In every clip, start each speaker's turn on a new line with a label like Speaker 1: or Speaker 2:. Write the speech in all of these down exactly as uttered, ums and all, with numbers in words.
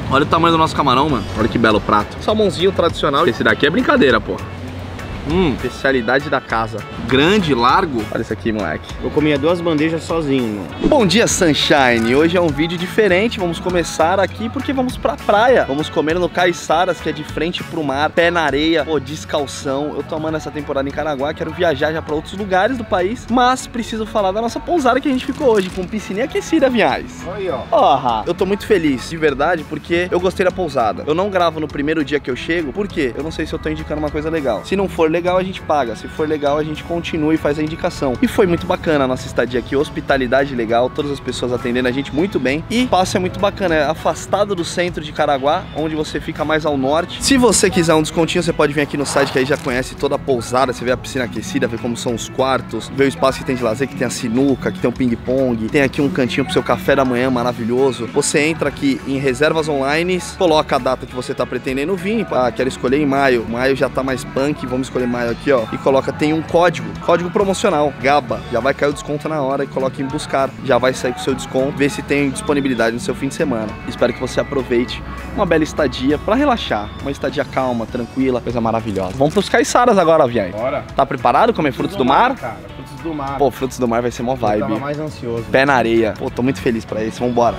Speaker 1: Olha o tamanho do nosso camarão, mano. Olha que belo prato. Salmãozinho tradicional. Esse daqui é brincadeira, pô. Hum, especialidade da casa. Grande, largo. Olha isso aqui, moleque.
Speaker 2: Eu comia duas bandejas sozinho, mano.
Speaker 1: Bom dia, Sunshine. Hoje é um vídeo diferente. Vamos começar aqui porque vamos pra praia. Vamos comer no Caiçaras, que é de frente pro mar. Pé na areia, pô, descalção. Eu tô amando essa temporada em Caraguá. Quero viajar já pra outros lugares do país. Mas preciso falar da nossa pousada que a gente ficou hoje, com piscininha aquecida, viais.
Speaker 2: Aí, ó.
Speaker 1: Porra, eu tô muito feliz, de verdade, porque eu gostei da pousada. Eu não gravo no primeiro dia que eu chego, porque eu não sei se eu tô indicando uma coisa legal. Se não for legal, a gente paga. Se for legal, a gente continua e faz a indicação. E foi muito bacana a nossa estadia aqui, hospitalidade legal, todas as pessoas atendendo a gente muito bem. E o passo é muito bacana, é afastado do centro de Caraguá, onde você fica mais ao norte. Se você quiser um descontinho, você pode vir aqui no site, que aí já conhece toda a pousada, você vê a piscina aquecida, vê como são os quartos, vê o espaço que tem de lazer, que tem a sinuca, que tem o ping-pong, tem aqui um cantinho pro seu café da manhã maravilhoso. Você entra aqui em reservas online, coloca a data que você tá pretendendo vir. Ah, quero escolher em maio. Maio já tá mais punk, vamos escolher maio aqui, ó. E coloca, tem um código, código promocional, GABA. Já vai cair o desconto na hora e coloca em buscar. Já vai sair com o seu desconto, vê se tem disponibilidade no seu fim de semana. Espero que você aproveite uma bela estadia pra relaxar. Uma estadia calma, tranquila, coisa maravilhosa. Vamos pros Caiçaras agora, viagem.
Speaker 2: Bora.
Speaker 1: Tá preparado comer frutos do mar?
Speaker 2: Cara, frutos do mar.
Speaker 1: Pô, frutos do mar vai ser mó vibe.
Speaker 2: Eu tava mais ansioso.
Speaker 1: Pé na areia. Pô, tô muito feliz pra isso. Vambora.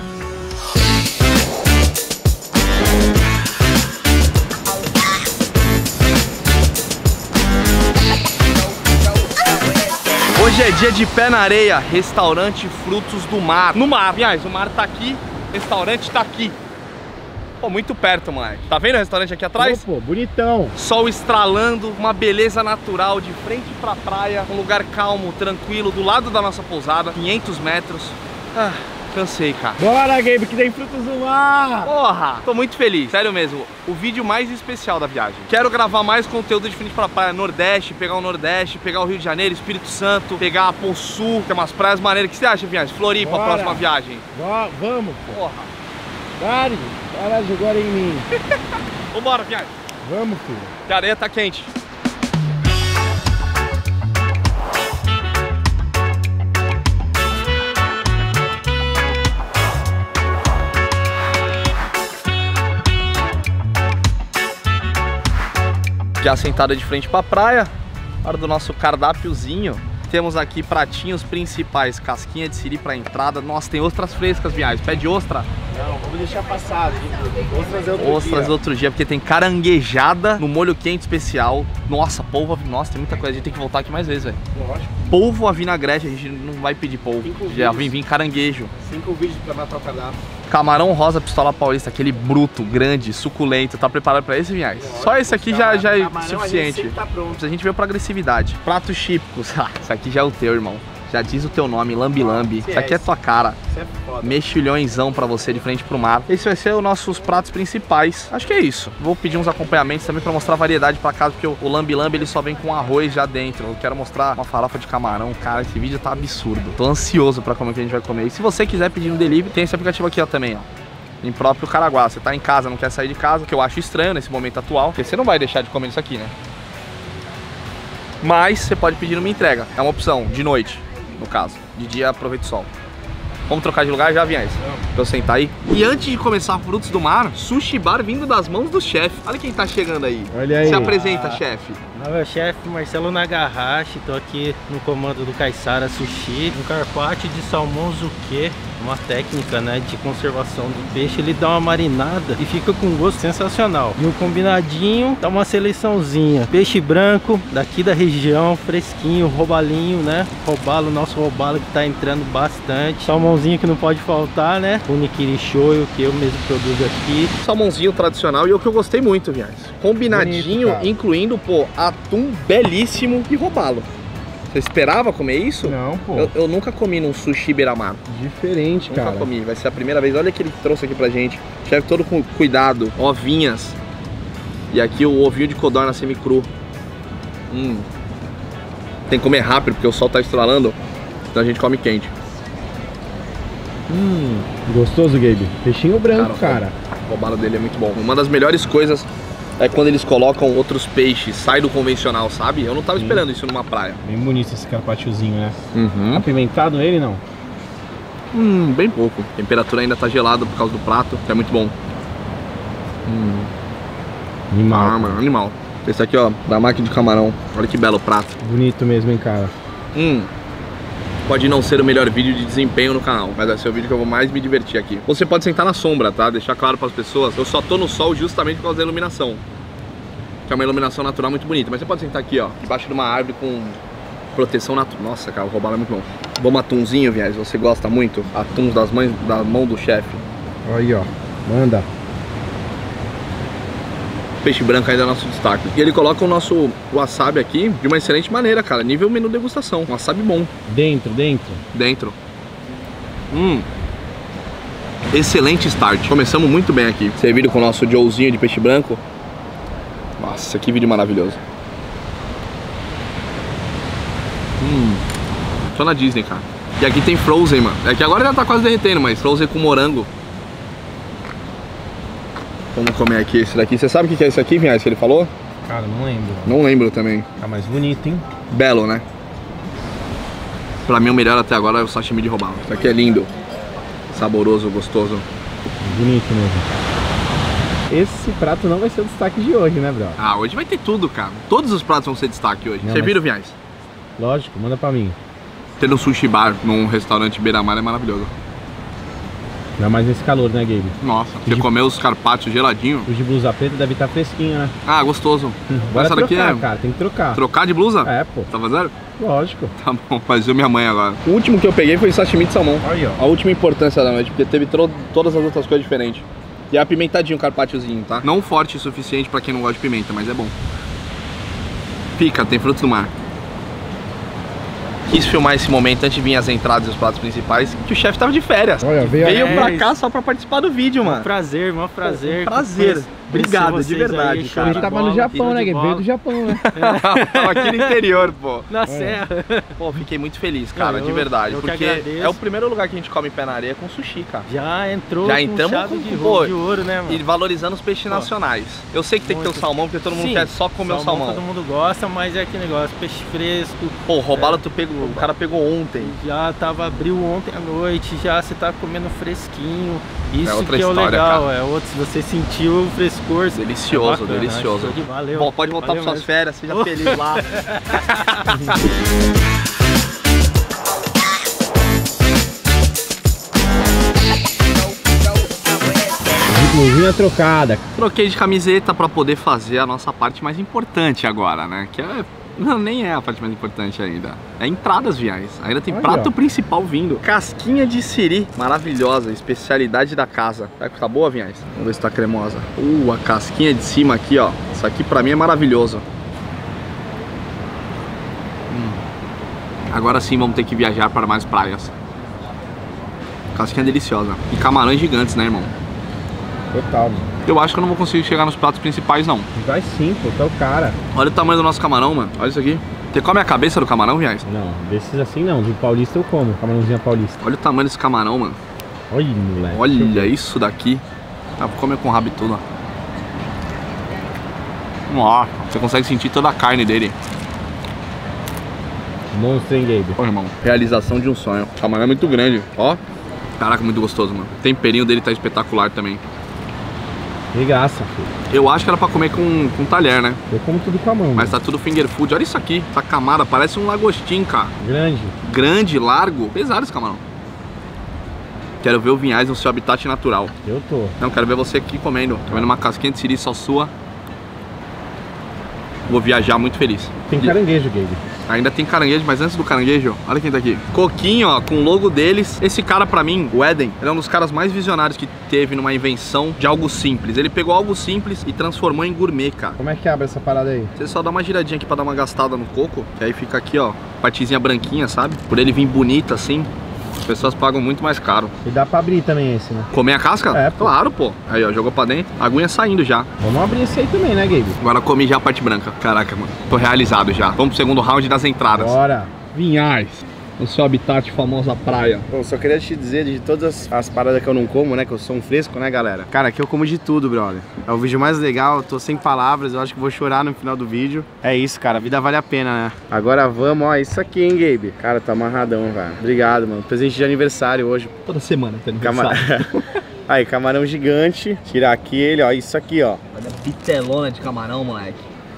Speaker 1: Hoje é dia de pé na areia, restaurante Frutos do Mar. No mar, aliás, o mar tá aqui, restaurante tá aqui. Pô, muito perto, moleque. Tá vendo o restaurante aqui atrás?
Speaker 2: Pô, bonitão.
Speaker 1: Sol estralando, uma beleza natural de frente pra praia. Um lugar calmo, tranquilo, do lado da nossa pousada, quinhentos metros. Ah, cansei, cara.
Speaker 2: Bora, Gabe, que tem frutos do mar.
Speaker 1: Porra, tô muito feliz, sério mesmo. O vídeo mais especial da viagem. Quero gravar mais conteúdo de frente pra praia, Nordeste, pegar o Nordeste, pegar o Rio de Janeiro, Espírito Santo, pegar a Poçu, que é umas praias maneiras. O que você acha, viagem? Floripa,
Speaker 2: Bora.
Speaker 1: a próxima viagem.
Speaker 2: Bora, vamos, pô.
Speaker 1: Porra.
Speaker 2: Dari, para agora em mim.
Speaker 1: Vambora, viagem.
Speaker 2: Vamos, filho.
Speaker 1: Que a areia tá quente. Já sentada de frente pra praia, hora do nosso cardápiozinho. Temos aqui pratinhos principais, casquinha de siri pra entrada. Nossa, tem ostras frescas, viagens. Pede ostra?
Speaker 2: Não, vamos deixar passar. Ostras é outro
Speaker 1: Ostras
Speaker 2: dia.
Speaker 1: outro dia, porque tem caranguejada no molho quente especial. Nossa, polvo, nossa, tem muita coisa. A gente tem que voltar aqui mais vezes, velho.
Speaker 2: Lógico.
Speaker 1: Polvo a vinagrete, a gente não vai pedir polvo.
Speaker 2: Cinco
Speaker 1: Já
Speaker 2: vídeos.
Speaker 1: vem vir caranguejo.
Speaker 2: Cinco vídeos pra matar o cadastro.
Speaker 1: Camarão rosa pistola paulista, aquele bruto, grande, suculento. Tá preparado pra esse, Vinhais? Só esse aqui já, já é
Speaker 2: Camarão,
Speaker 1: suficiente.
Speaker 2: A gente, tá pronto.
Speaker 1: A gente veio pra agressividade. Pratos típicos. Ah, isso aqui já é o teu, irmão. Já diz o teu nome, lambi lambi. Isso aqui é tua cara.
Speaker 2: Isso é foda.
Speaker 1: Mexilhõezão pra você de frente pro mar. Esse vai ser os nossos pratos principais. Acho que é isso. Vou pedir uns acompanhamentos também pra mostrar variedade pra casa, porque o lambi lambi ele só vem com arroz já dentro. Eu quero mostrar uma farofa de camarão. Cara, esse vídeo tá absurdo. Tô ansioso pra comer o que a gente vai comer. E se você quiser pedir um delivery, tem esse aplicativo aqui ó, também, ó. Em próprio Caraguá. Você tá em casa, não quer sair de casa, que eu acho estranho nesse momento atual, porque você não vai deixar de comer isso aqui, né? Mas você pode pedir uma entrega. É uma opção, de noite, no caso. De dia aproveita o sol. Vamos trocar de lugar já, Viés? Pra eu sentar aí. E antes de começar Frutos do Mar, sushi bar vindo das mãos do chefe. Olha quem tá chegando aí.
Speaker 2: Olha aí.
Speaker 1: Se apresenta, ah, chefe.
Speaker 3: Meu chefe Marcelo Nagahashi, tô aqui no comando do Caiçara Sushi, um carpaccio de salmão zuke, uma técnica, né, de conservação do peixe. Ele dá uma marinada e fica com um gosto sensacional. E o combinadinho dá uma seleçãozinha. Peixe branco, daqui da região, fresquinho, robalinho, né? Robalo, nosso robalo que tá entrando bastante. Salmãozinho que não pode faltar, né? O nigiri shoyu que eu mesmo produzo aqui.
Speaker 1: Salmãozinho tradicional e o que eu gostei muito, Viais. Combinadinho,
Speaker 2: Bonito,
Speaker 1: incluindo, pô, atum belíssimo e robalo. Você esperava comer isso?
Speaker 2: Não, pô.
Speaker 1: Eu, eu nunca comi num sushi beira-mar.
Speaker 2: Diferente,
Speaker 1: Nunca
Speaker 2: cara.
Speaker 1: comi, vai ser a primeira vez. Olha o que ele trouxe aqui pra gente. Chefe todo com cuidado, ovinhas. E aqui o ovinho de codorna semi-cru. Hum. Tem que comer rápido porque o sol tá estralando. Então a gente come quente.
Speaker 2: Hum, gostoso, Gabe. Peixinho branco, cara.
Speaker 1: cara. O robalo dele é muito bom. Uma das melhores coisas é quando eles colocam outros peixes, sai do convencional, sabe? Eu não tava
Speaker 2: Sim.
Speaker 1: esperando isso numa praia.
Speaker 2: Bem bonito esse carpacciozinho, né?
Speaker 1: Uhum.
Speaker 2: Apimentado nele, não?
Speaker 1: Hum, bem pouco. A temperatura ainda tá gelada por causa do prato, que é muito bom. Hum.
Speaker 2: Animal.
Speaker 1: Ah, mano, animal. Esse aqui, ó, da máquina de camarão. Olha que belo prato.
Speaker 2: Bonito mesmo, hein, cara.
Speaker 1: Hum. Pode não ser o melhor vídeo de desempenho no canal, mas vai ser o vídeo que eu vou mais me divertir aqui. Você pode sentar na sombra, tá? Deixar claro para as pessoas. Eu só tô no sol justamente por causa da iluminação. Que é uma iluminação natural muito bonita. Mas você pode sentar aqui, ó, debaixo de uma árvore com proteção natural. Nossa, cara, o robalo é muito bom. Vamos atunzinho, viés. Você gosta muito? Atuns das mães, da mão do chefe.
Speaker 2: Aí, ó. Manda.
Speaker 1: Peixe branco ainda é nosso destaque. E ele coloca o nosso wasabi aqui de uma excelente maneira, cara. Nível menu degustação. Um wasabi bom.
Speaker 2: Dentro, dentro.
Speaker 1: Dentro. Hum. Excelente start. Começamos muito bem aqui. Servido com o nosso Joezinho de peixe branco. Nossa, que vídeo maravilhoso. Hum. Tô na Disney, cara. E aqui tem Frozen, mano. É que agora já tá quase derretendo, mas Frozen com morango. Vamos comer aqui esse daqui. Você sabe o que é esse aqui, Vinhais, que ele falou?
Speaker 2: Cara, não lembro.
Speaker 1: Não lembro também.
Speaker 2: Tá mais bonito, hein?
Speaker 1: Belo, né? Pra mim o melhor até agora é o sashimi de robalo. Isso aqui é lindo. Saboroso, gostoso.
Speaker 2: Bonito mesmo. Esse prato não vai ser o destaque de hoje, né, bro?
Speaker 1: Ah, hoje vai ter tudo, cara. Todos os pratos vão ser destaque hoje.
Speaker 2: Não,
Speaker 1: Você
Speaker 2: mas...
Speaker 1: viram, Vinhais?
Speaker 2: Lógico, manda pra mim.
Speaker 1: Ter no sushi bar, num restaurante beira-mar é maravilhoso.
Speaker 2: Ainda mais nesse calor, né, Gabe?
Speaker 1: Nossa, você
Speaker 2: de...
Speaker 1: comeu os carpaccios geladinho.
Speaker 2: O de blusa preta deve estar fresquinho, né?
Speaker 1: Ah, gostoso.
Speaker 2: Bora
Speaker 1: Essa daqui
Speaker 2: trocar,
Speaker 1: é...
Speaker 2: cara, tem que trocar.
Speaker 1: Trocar de blusa?
Speaker 2: É, pô.
Speaker 1: Tá fazendo?
Speaker 2: Lógico.
Speaker 1: Tá bom, mas eu minha mãe agora. O último que eu peguei foi sashimi de salmão.
Speaker 2: Aí, ó.
Speaker 1: A última importância da noite, porque teve todas as outras coisas diferentes. E é apimentadinho o carpacciozinho, tá? Não forte o suficiente pra quem não gosta de pimenta, mas é bom. Pica, tem frutos do mar. Quis filmar esse momento antes de vir as entradas e os pratos principais, que o chefe tava de férias.
Speaker 2: Olha, veio,
Speaker 1: veio
Speaker 3: é,
Speaker 1: pra cá só pra participar do vídeo, mano.
Speaker 3: Um prazer, um prazer.
Speaker 1: Um prazer. Obrigado, de verdade,
Speaker 3: aí,
Speaker 1: cara.
Speaker 2: A gente tava no Japão, né, Gabe? Veio do Japão, né?
Speaker 1: Tava aqui no interior, pô.
Speaker 3: Na serra.
Speaker 1: Pô, fiquei muito feliz, cara,
Speaker 3: eu,
Speaker 1: de verdade.
Speaker 3: eu
Speaker 1: porque é o primeiro lugar que a gente come pé na areia com sushi, cara.
Speaker 3: Já entrou
Speaker 1: Já
Speaker 3: com
Speaker 1: entramos
Speaker 3: chave
Speaker 1: com,
Speaker 3: de,
Speaker 1: pô,
Speaker 3: de ouro, né, mano?
Speaker 1: E valorizando os peixes
Speaker 3: Pô,
Speaker 1: nacionais. Eu sei que tem que ter o
Speaker 3: muito.
Speaker 1: salmão, porque todo mundo
Speaker 3: Sim,
Speaker 1: quer só comer o salmão.
Speaker 3: Todo mundo gosta, mas é aquele negócio, peixe fresco.
Speaker 1: Pô, o robalo
Speaker 3: é,
Speaker 1: tu pegou, o cara pegou ontem.
Speaker 3: Já tava, abriu ontem à noite, já você tá comendo fresquinho. Isso
Speaker 1: é outra
Speaker 3: que é o
Speaker 1: história,
Speaker 3: legal,
Speaker 1: cara.
Speaker 3: É outro, se você sentiu o frescor.
Speaker 1: Delicioso,
Speaker 3: é bacana,
Speaker 1: delicioso.
Speaker 3: acho que valeu.
Speaker 1: Bom, pode voltar para suas
Speaker 3: mesmo.
Speaker 1: férias, seja oh. feliz lá.
Speaker 2: Luzinha trocada.
Speaker 1: Troquei de camiseta pra poder fazer a nossa parte mais importante agora, né? Que é... Não, nem é a parte mais importante ainda. É entradas, viais. Ainda tem
Speaker 2: Olha,
Speaker 1: prato
Speaker 2: ó.
Speaker 1: principal vindo. Casquinha de siri. Maravilhosa. Especialidade da casa. Será que tá boa, viais? Vamos ver se tá cremosa. Uh, a casquinha de cima aqui, ó. Isso aqui pra mim é maravilhoso. Hum. Agora sim vamos ter que viajar para mais praias. Casquinha deliciosa. E camarões gigantes, né, irmão?
Speaker 2: Total, mano.
Speaker 1: Eu acho que eu não vou conseguir chegar nos pratos principais, não.
Speaker 2: Vai sim, pô, tá o cara.
Speaker 1: Olha o tamanho do nosso camarão, mano. Olha isso aqui. Você come a cabeça do camarão, viais?
Speaker 2: Não, desses assim não. De paulista eu como, camarãozinho paulista.
Speaker 1: Olha o tamanho desse camarão, mano.
Speaker 2: Olha, moleque.
Speaker 1: Olha isso daqui. Ah, vou comer com o rabo e tudo, ó. Ó, você consegue sentir toda a carne dele.
Speaker 2: Monstro, hein, Gabe?
Speaker 1: Ó, irmão. Realização de um sonho. O camarão é muito grande, ó. Caraca, muito gostoso, mano. O temperinho dele tá espetacular também.
Speaker 2: De graça, filho.
Speaker 1: Eu acho que era pra comer com, com talher, né?
Speaker 2: Eu como tudo com a mão.
Speaker 1: Mas tá tudo finger food. Olha isso aqui. Essa camada parece um lagostim, cara.
Speaker 2: Grande.
Speaker 1: Grande, largo. Pesado esse camarão. Quero ver o Vinhais no seu habitat natural.
Speaker 2: Eu tô.
Speaker 1: Não, quero ver você aqui comendo. Comendo uma casquinha de siri só sua. Vou viajar muito feliz.
Speaker 2: Tem caranguejo, Gabe.
Speaker 1: Ainda tem caranguejo, mas antes do caranguejo, olha quem tá aqui. Coquinho, ó, com o logo deles. Esse cara pra mim, o Eden, ele é um dos caras mais visionários que teve numa invenção de algo simples. Ele pegou algo simples e transformou em gourmet, cara.
Speaker 2: Como é que abre essa parada aí?
Speaker 1: Você só dá uma giradinha aqui pra dar uma gastada no coco, que aí fica aqui, ó, partezinha branquinha, sabe? Por ele vir bonito assim, as pessoas pagam muito mais caro.
Speaker 2: E dá pra abrir também esse, né?
Speaker 1: Comer a casca?
Speaker 2: É, pô.
Speaker 1: Claro, pô. Aí, ó, jogou pra dentro. A aguinha saindo já.
Speaker 2: Vamos abrir esse aí também, né, Gabe?
Speaker 1: Agora comi já a parte branca. Caraca, mano. Tô realizado já. Vamos pro segundo round das entradas.
Speaker 2: Bora.
Speaker 1: Vinhais. O seu habitat, famosa praia.
Speaker 4: Bom, só queria te dizer de todas as paradas que eu não como, né? Que eu sou um fresco, né, galera? Cara, aqui eu como de tudo, brother. É o vídeo mais legal, eu tô sem palavras, eu acho que vou chorar no final do vídeo. É isso, cara, a vida vale a pena, né? Agora vamos, ó, isso aqui, hein, Gabe? Cara, tá amarradão, velho. Obrigado, mano. Presente de aniversário hoje.
Speaker 1: Toda semana tem
Speaker 4: Cama...
Speaker 1: aniversário.
Speaker 4: Aí, camarão gigante. Tirar aqui ele, ó. Isso aqui, ó.
Speaker 1: Olha a bitelona de camarão, moleque.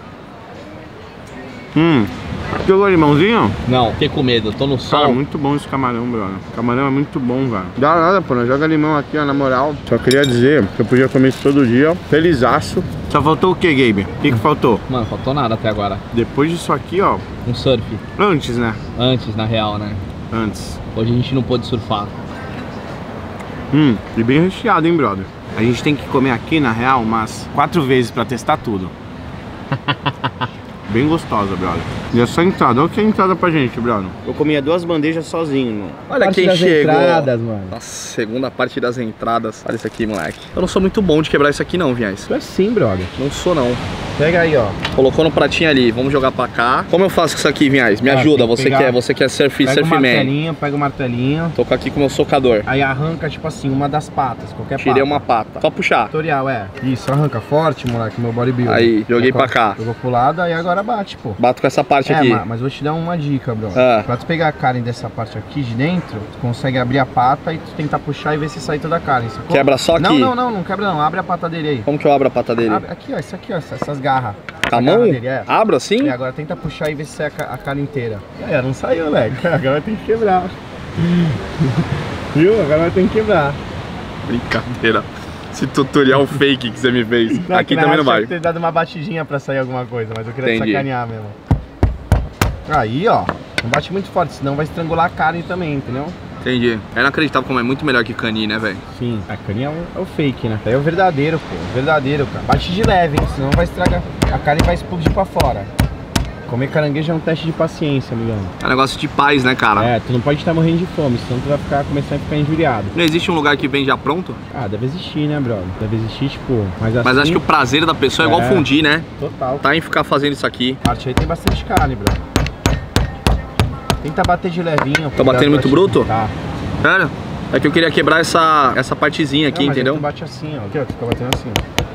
Speaker 4: Hum. Pegou limãozinho?
Speaker 1: Não, fiquei com medo, tô no sol.
Speaker 4: Cara, muito bom esse camarão, brother. Camarão é muito bom, velho. Dá nada, pô, não joga limão aqui, ó, na moral. Só queria dizer que eu podia comer isso todo dia. Felizaço. Só faltou o que, Gabe? O que que faltou?
Speaker 2: Mano, faltou nada até agora.
Speaker 4: Depois disso aqui, ó.
Speaker 2: Um surf.
Speaker 4: Antes, né?
Speaker 2: Antes, na real, né?
Speaker 4: Antes.
Speaker 2: Hoje a gente não pôde surfar.
Speaker 4: Hum, e bem recheado, hein, brother? A gente tem que comer aqui, na real, umas quatro vezes pra testar tudo. Bem gostosa, brother. E essa entrada, olha que é a entrada pra gente, brother. Eu comia duas bandejas sozinho, mano.
Speaker 1: Olha
Speaker 2: Parte
Speaker 1: quem
Speaker 2: das
Speaker 1: chegou.
Speaker 2: entradas, mano.
Speaker 1: Nossa, segunda parte das entradas. Olha isso aqui, moleque. Eu não sou muito bom de quebrar isso aqui não, Vinhais.
Speaker 2: Tu é sim, brother.
Speaker 1: Não sou não.
Speaker 4: Pega aí, ó.
Speaker 1: Colocou no pratinho ali, vamos jogar pra cá. Como eu faço com isso aqui, Vinhais? Me
Speaker 4: Ah,
Speaker 1: ajuda,
Speaker 4: tem que
Speaker 1: você
Speaker 4: pegar-
Speaker 1: quer, você quer surf,
Speaker 4: Pega o
Speaker 1: surf man.
Speaker 4: martelinho, pega o martelinho.
Speaker 1: Tô aqui com o meu socador.
Speaker 4: Aí arranca, tipo assim, uma das patas, qualquer
Speaker 1: Tirei
Speaker 4: pata.
Speaker 1: uma pata. Só puxar.
Speaker 4: Tutorial, é. Isso, arranca forte, moleque, meu bodybuilder.
Speaker 1: Aí, joguei
Speaker 4: Agora-
Speaker 1: pra cá.
Speaker 4: Jogou pro lado, aí agora bate, pô.
Speaker 1: Bato com essa parte
Speaker 4: É,
Speaker 1: aqui.
Speaker 4: ma- mas vou te dar uma dica, bro.
Speaker 1: Ah.
Speaker 4: Pra tu pegar a carne dessa parte aqui de dentro, tu consegue abrir a pata e tu tentar puxar e ver se sai toda a carne, sacou?
Speaker 1: Quebra só aqui?
Speaker 4: Não, não, não, não quebra não. Abre a pata dele aí.
Speaker 1: Como que eu abro a pata dele?
Speaker 4: Abre, aqui, ó, isso aqui, ó, essas, essas garras.
Speaker 1: Com a
Speaker 4: A
Speaker 1: mão?
Speaker 4: garra dele, é.
Speaker 1: Abro assim?
Speaker 4: E agora tenta puxar e ver se sai a, ca- a carne inteira. É, não saiu, né? Agora tem que quebrar. Viu? Agora tem que quebrar.
Speaker 1: Brincadeira. Esse tutorial fake que você me fez.
Speaker 4: Não,
Speaker 1: Aqui
Speaker 4: que na
Speaker 1: também não
Speaker 4: real
Speaker 1: vai.
Speaker 4: tinha que ter dado uma batidinha pra sair alguma coisa, mas eu queria te
Speaker 1: Entendi.
Speaker 4: sacanear mesmo. Aí, ó. Não bate muito forte, senão vai estrangular a carne também, entendeu?
Speaker 1: Entendi. É inacreditável como é muito melhor que cani, né, velho?
Speaker 4: Sim, a carne é o, é o fake, né? É o verdadeiro, pô. O verdadeiro, cara. Bate de leve, hein? Senão vai estragar. A carne vai explodir pra fora. Comer caranguejo é um teste de paciência, amigão.
Speaker 1: É um negócio de paz, né, cara?
Speaker 4: É, tu não pode estar morrendo de fome, senão tu vai ficar, começar a ficar injuriado.
Speaker 1: Não existe um lugar que vem já pronto?
Speaker 4: Ah, deve existir, né, brother? Deve existir, tipo, mas assim...
Speaker 1: Mas acho que o prazer da pessoa é igual
Speaker 4: É.
Speaker 1: fundir, né?
Speaker 4: Total.
Speaker 1: Tá em ficar fazendo isso aqui.
Speaker 4: A parte aí tem bastante carne, bro. Tenta bater de levinho.
Speaker 1: Tá batendo muito bruto?
Speaker 4: Tá.
Speaker 1: Sério? É que eu queria quebrar essa, essa partezinha aqui,
Speaker 4: Não, mas aí
Speaker 1: entendeu?
Speaker 4: tu bate assim, ó. Aqui, ó. Tu fica batendo assim, ó.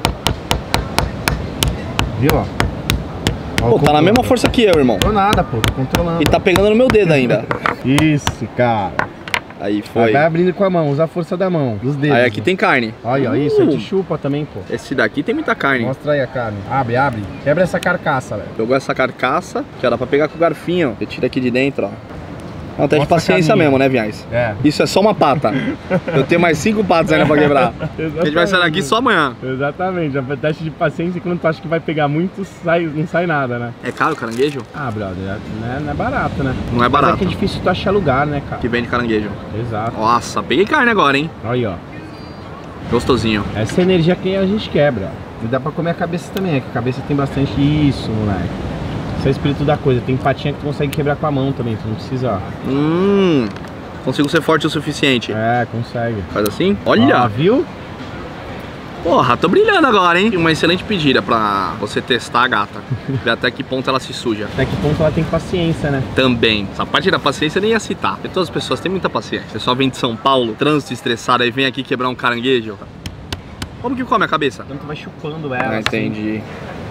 Speaker 4: Viu, ó? Ó,
Speaker 1: Pô, tá na mesma força que eu, irmão.
Speaker 4: Tô nada, pô. Tô controlando.
Speaker 1: E tá pegando no meu dedo ainda.
Speaker 4: Isso, cara.
Speaker 1: Aí
Speaker 4: Aí
Speaker 1: foi.
Speaker 4: vai abrindo com a mão, usa a força da mão, dos dedos.
Speaker 1: Aí aqui tem carne.
Speaker 4: Olha, ó, isso, aí
Speaker 1: Uh.
Speaker 4: te chupa também, pô.
Speaker 1: Esse daqui tem muita carne.
Speaker 4: Mostra aí a carne. Abre, abre. Quebra essa carcaça, velho.
Speaker 1: Pegou essa carcaça, que ó, dá pra pegar com o garfinho. Você tira aqui de dentro, ó. É um teste de
Speaker 4: Mostra a
Speaker 1: paciência
Speaker 4: carninha.
Speaker 1: mesmo, né, Vinhais?
Speaker 4: É.
Speaker 1: Isso é só uma pata. Eu tenho mais cinco patas ainda pra quebrar. A gente vai sair daqui só amanhã.
Speaker 4: Exatamente, é teste de paciência e quando tu acha que vai pegar muito, sai, não sai nada, né?
Speaker 1: É caro o caranguejo?
Speaker 4: Ah, brother, não é, não é barato, né?
Speaker 1: Não é
Speaker 4: Mas
Speaker 1: barato.
Speaker 4: é que é difícil tu achar lugar, né, cara?
Speaker 1: Que vende caranguejo.
Speaker 4: Exato.
Speaker 1: Nossa, peguei carne agora, hein?
Speaker 4: Olha aí, ó.
Speaker 1: Gostosinho.
Speaker 4: Essa é a energia que a gente quebra. E dá pra comer a cabeça também, é que a cabeça tem bastante isso, moleque. Esse é o espírito da coisa. Tem patinha que tu consegue quebrar com a mão também, tu não precisa...
Speaker 1: Hum, consigo ser forte o suficiente.
Speaker 4: É, consegue.
Speaker 1: Faz assim? Olha!
Speaker 4: Ó, viu?
Speaker 1: Porra, tô brilhando agora, hein? Uma excelente pedida pra você testar a gata. Ver até que ponto ela se suja.
Speaker 4: Até que ponto ela tem paciência, né?
Speaker 1: Também. Essa parte da paciência eu nem ia citar. Porque todas as pessoas têm muita paciência. Você só vem de São Paulo, trânsito estressado, aí vem aqui quebrar um caranguejo. Como que come a cabeça?
Speaker 4: Então tu vai chupando ela,
Speaker 1: Não
Speaker 4: assim.
Speaker 1: entendi.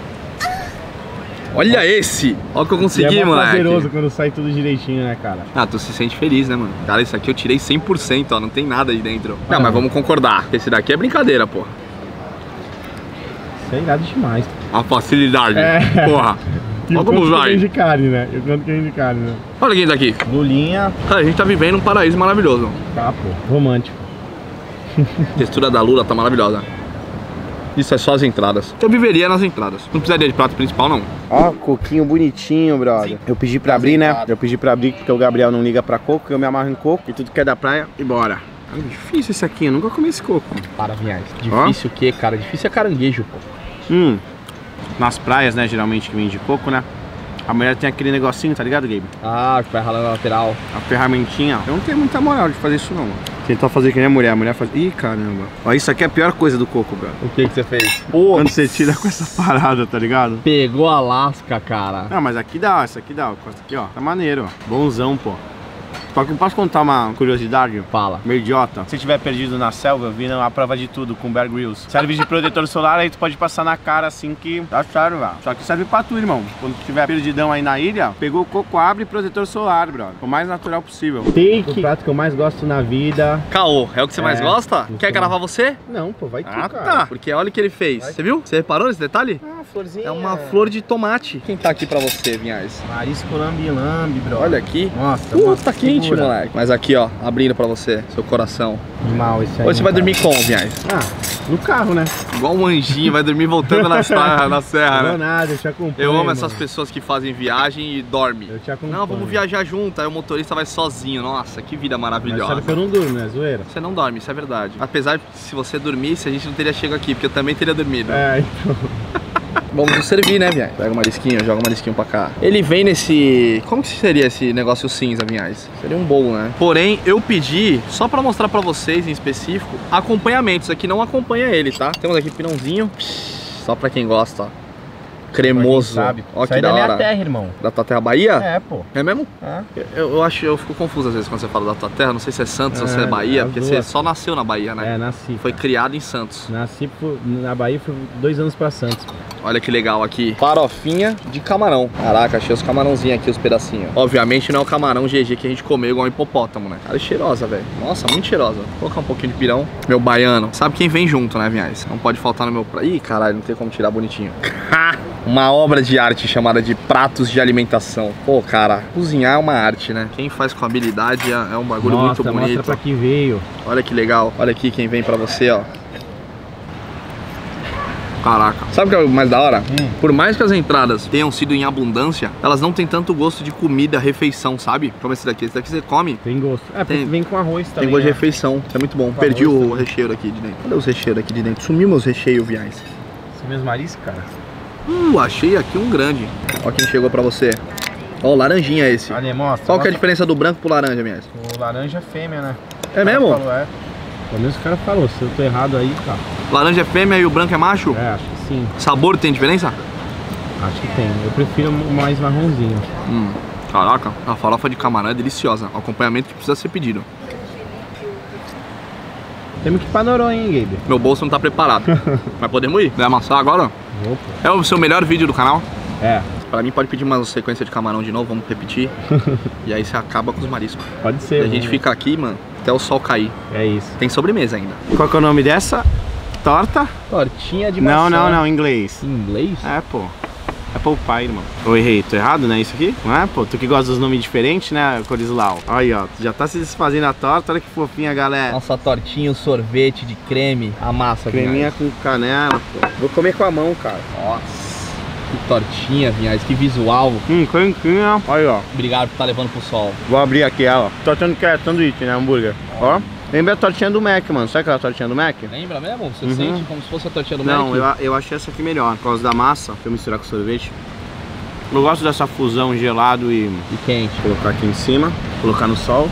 Speaker 1: Olha esse! Olha o que eu
Speaker 4: E
Speaker 1: consegui,
Speaker 4: é mó
Speaker 1: moleque.
Speaker 4: prazeroso quando sai tudo direitinho, né, cara?
Speaker 1: Ah, tu se sente feliz, né, mano? Cara, isso aqui eu tirei cem por cento, ó. Não tem nada aí dentro. Não,
Speaker 4: Ah.
Speaker 1: mas vamos concordar. Esse daqui é brincadeira, porra.
Speaker 4: Isso é irado demais.
Speaker 1: A facilidade.
Speaker 4: É.
Speaker 1: Porra.
Speaker 4: E
Speaker 1: Olha
Speaker 4: o
Speaker 1: como
Speaker 4: quanto que
Speaker 1: vai.
Speaker 4: vem de carne, né? E o quanto que vem de carne, né?
Speaker 1: Olha quem tá aqui.
Speaker 4: Lulinha,
Speaker 1: Cara, a gente tá vivendo um paraíso maravilhoso.
Speaker 4: tá, pô. Romântico.
Speaker 1: A textura da lula tá maravilhosa. Isso é só as entradas. Eu viveria nas entradas. Não precisaria de prato principal, não.
Speaker 4: Ó, coquinho bonitinho, brother. Eu pedi pra abrir, né? Eu pedi pra abrir porque o Gabriel não liga pra coco, eu me amarro em coco e tudo que é da praia e bora. É difícil esse aqui, eu nunca comi esse coco.
Speaker 2: Para, Vinhais. Difícil o quê, cara? Difícil é caranguejo, pô.
Speaker 4: Hum, nas praias, né, geralmente que vem de coco, né? A mulher tem aquele negocinho, tá ligado, Gabe?
Speaker 2: Ah, que vai ralar na lateral.
Speaker 4: A ferramentinha. Eu não tenho muita moral de fazer isso, não. Tentar fazer que nem a mulher. A mulher faz... Ih, caramba. Ó, isso aqui é a pior coisa do coco, bro.
Speaker 2: O que que você fez?
Speaker 4: Quando você tira com essa parada, tá ligado?
Speaker 2: Pegou a lasca, cara.
Speaker 4: Não, mas aqui dá, isso aqui dá. Ó, isso aqui, ó. Tá maneiro, ó. Bonzão, pô. Só que eu posso contar uma curiosidade?
Speaker 2: Fala.
Speaker 4: Meio idiota. Se tiver perdido na selva, viram a prova de tudo com Bear Grylls. Serve de protetor solar, aí tu pode passar na cara assim que dá sério, velho. Só que serve pra tu, irmão. Quando tu tiver perdidão aí na ilha, pegou o coco, abre protetor solar, brother. O mais natural possível.
Speaker 2: Take. O prato que eu mais gosto na vida.
Speaker 1: Caô, é o que você
Speaker 2: É,
Speaker 1: mais gosta?
Speaker 2: não
Speaker 1: Quer
Speaker 2: sei.
Speaker 1: gravar você?
Speaker 2: Não, pô, vai tu,
Speaker 1: Ah,
Speaker 2: cara.
Speaker 1: tá. Porque olha o que ele fez. Você viu? Você reparou nesse detalhe?
Speaker 2: Ah, florzinha.
Speaker 1: É uma flor de tomate. Quem tá aqui pra você, Vinhais?
Speaker 2: Marisco lambi-lambi, bro.
Speaker 1: Olha aqui.
Speaker 2: Nossa,
Speaker 1: Uh,
Speaker 2: nossa,
Speaker 1: tá quente,
Speaker 2: segura.
Speaker 1: moleque. Mas aqui, ó, abrindo pra você, seu coração.
Speaker 2: Mal esse aí.
Speaker 1: Hoje você vai
Speaker 2: cara.
Speaker 1: dormir como, Vinhais?
Speaker 2: Ah, no carro, né?
Speaker 1: Igual um anjinho, vai dormir voltando na serra, na serra,
Speaker 2: Não
Speaker 1: né?
Speaker 2: nada, eu te acompanho.
Speaker 1: Eu amo essas
Speaker 2: mano.
Speaker 1: pessoas que fazem viagem e dormem.
Speaker 2: Eu te acompanho.
Speaker 1: Não, vamos viajar junto, aí o motorista vai sozinho. Nossa, que vida
Speaker 2: Mas
Speaker 1: maravilhosa.
Speaker 2: sabe que eu não durmo, né? Zoeira.
Speaker 1: Você não dorme, isso é verdade. Apesar de se você dormisse, a gente não teria chegado aqui, porque eu também teria dormido.
Speaker 2: É, então.
Speaker 1: Vamos nos servir, né, Vinhais? Pega o marisquinho, joga o marisquinho pra cá. Ele vem nesse... Como que seria esse negócio cinza, Vinhais? Seria um bowl, né? Porém, eu pedi, só pra mostrar pra vocês em específico, acompanhamentos. Aqui não acompanha ele, tá? Temos aqui pirãozinho. Só pra quem gosta, ó. Cremoso.
Speaker 2: Sabe.
Speaker 1: Ó
Speaker 2: Isso
Speaker 1: que
Speaker 2: aí
Speaker 1: da
Speaker 2: da minha
Speaker 1: hora.
Speaker 2: terra, irmão.
Speaker 1: Da tua terra Bahia?
Speaker 2: É, pô.
Speaker 1: É mesmo?
Speaker 2: É.
Speaker 1: Eu, eu acho, eu fico confuso às vezes quando você fala da tua terra. Não sei se é Santos ou se é
Speaker 2: É,
Speaker 1: Bahia,
Speaker 2: as
Speaker 1: porque
Speaker 2: duas.
Speaker 1: você só nasceu na Bahia, né?
Speaker 2: É, nasci.
Speaker 1: Foi criado em Santos.
Speaker 2: Nasci por- na Bahia, fui dois anos pra Santos.
Speaker 1: Olha que legal aqui. Farofinha de camarão. Caraca, achei os camarãozinhos aqui, os pedacinhos. Obviamente não é o camarão G G que a gente comeu igual um hipopótamo, né? Cara, é cheirosa, velho. Nossa, muito cheirosa. Vou colocar um pouquinho de pirão. Meu baiano. Sabe quem vem junto, né, Vinhais? Não pode faltar no meu prato. Ih, caralho, não tem como tirar bonitinho. Uma obra de arte chamada de pratos de alimentação. Pô, cara, cozinhar é uma arte, né? Quem faz com habilidade é é um bagulho
Speaker 2: Nossa,
Speaker 1: muito bonito.
Speaker 2: mostra pra que veio.
Speaker 1: Olha que legal. Olha aqui quem vem pra você, ó. Caraca. Sabe o que é o mais da hora?
Speaker 2: Hum.
Speaker 1: Por mais que as entradas tenham sido em abundância, elas não têm tanto gosto de comida, refeição, sabe? Como esse daqui. Esse daqui você come,
Speaker 2: Tem gosto. É, porque
Speaker 1: Tem-
Speaker 2: vem com arroz também.
Speaker 1: tem gosto de
Speaker 2: né?
Speaker 1: refeição. Isso é muito bom.
Speaker 2: Com
Speaker 1: Perdi
Speaker 2: arroz
Speaker 1: o
Speaker 2: também.
Speaker 1: recheio daqui de dentro. Cadê os recheios daqui de dentro? Sumiu meus recheios, Vinhais.
Speaker 2: Esse mesmo marisco, cara.
Speaker 1: Uh, achei aqui um grande. Ó quem chegou pra você. Ó, laranjinha esse.
Speaker 2: Olha, mostra.
Speaker 1: Qual que é a
Speaker 2: mostra.
Speaker 1: diferença do branco pro laranja, Vinhais?
Speaker 2: O laranja é fêmea, né?
Speaker 1: É
Speaker 2: O cara
Speaker 1: mesmo?
Speaker 2: Falou, é. Pelo menos o cara falou. Se eu tô errado aí, tá.
Speaker 1: Laranja é fêmea e o branco é macho?
Speaker 2: É, acho que sim.
Speaker 1: Sabor tem diferença?
Speaker 2: Acho que tem. Eu prefiro o mais marronzinho.
Speaker 1: Hum, caraca, a farofa de camarão é deliciosa. O acompanhamento que precisa ser pedido.
Speaker 2: Temos que ir pra Noronha, hein, Gabe?
Speaker 1: Meu bolso não tá preparado. Mas podemos ir? Vai amassar agora?
Speaker 2: Opa.
Speaker 1: É o seu melhor vídeo do canal?
Speaker 2: É,
Speaker 1: Pra mim pode pedir uma sequência de camarão de novo, vamos repetir. E aí você acaba com os mariscos.
Speaker 2: pode
Speaker 1: E
Speaker 2: ser.
Speaker 1: a gente
Speaker 2: vamos-
Speaker 1: fica aqui, mano, até o sol cair.
Speaker 2: É isso.
Speaker 1: Tem sobremesa ainda.
Speaker 4: Qual que é o nome dessa? Torta?
Speaker 2: Tortinha de
Speaker 4: Não,
Speaker 2: maçã.
Speaker 4: não, não, em inglês.
Speaker 2: Em inglês?
Speaker 4: É, pô. É Apple Pie, irmão. Eu errei, tô errado, né? Isso aqui? Não é, pô? Tu que gosta dos nomes diferentes, né, Corislau? Aí, ó, já tá se desfazendo a torta, olha que fofinha, galera.
Speaker 1: Nossa tortinha, o sorvete de creme, a massa.
Speaker 4: Creminha com canela, pô. Vou comer com a mão, cara.
Speaker 1: Nossa, que tortinha, Vinhais, que visual.
Speaker 4: Hum, quentinha. Aí, ó.
Speaker 1: Obrigado por estar levando pro sol.
Speaker 4: Vou abrir aqui ela, ó. Tô achando que é sanduíche, né? Hambúrguer. Ó. Lembra a tortinha do Mac, mano. Sabe aquela tortinha do Mac?
Speaker 1: Lembra mesmo? Você
Speaker 4: Uhum.
Speaker 1: sente como se fosse a tortinha do
Speaker 4: Não,
Speaker 1: Mac?
Speaker 4: eu, eu achei essa aqui melhor. Por causa da massa, pra eu misturar com sorvete. Eu gosto dessa fusão gelado e...
Speaker 1: E quente.
Speaker 4: Colocar aqui em cima, colocar no sol.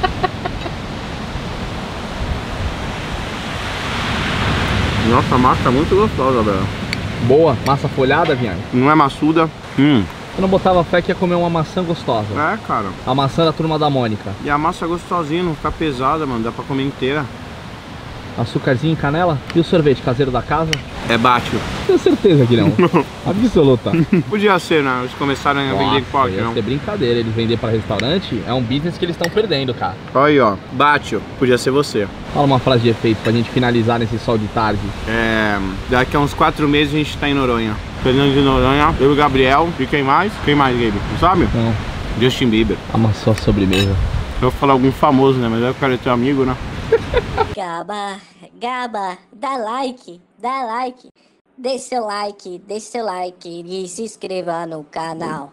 Speaker 4: Nossa, a massa tá muito gostosa, velho.
Speaker 1: Boa, massa folhada, Vinhais.
Speaker 4: Não é maçuda. Hum.
Speaker 1: Eu não botava fé que ia comer uma maçã gostosa.
Speaker 4: É, cara.
Speaker 1: A maçã da turma da Mônica.
Speaker 4: E a massa é gostosinha, não fica pesada, mano. Dá pra comer inteira.
Speaker 1: Açúcarzinho e canela. E o sorvete caseiro da casa?
Speaker 4: É bate.
Speaker 1: Tenho certeza que não. Absoluta.
Speaker 4: Podia ser, né? Eles começaram a vender
Speaker 1: Nossa,
Speaker 4: pote,
Speaker 1: ia
Speaker 4: não?
Speaker 1: ser brincadeira. Eles vender pra restaurante é um business que eles estão perdendo, cara.
Speaker 4: Aí, ó. Bate. Podia ser você.
Speaker 1: Fala uma frase de efeito pra gente finalizar nesse sol de tarde.
Speaker 4: É... Daqui a uns quatro meses a gente tá em Noronha. Fernando de Noronha, eu e o Gabriel. E quem mais? Quem mais, Gabe? Não sabe?
Speaker 1: Não,
Speaker 4: Justin Bieber.
Speaker 1: amassou a sobremesa.
Speaker 4: Eu vou falar algum famoso, né? Mas eu quero ter amigo, né?
Speaker 5: Gaba, Gaba, dá like, dá like, deixa seu like, deixa seu like e se inscreva no canal.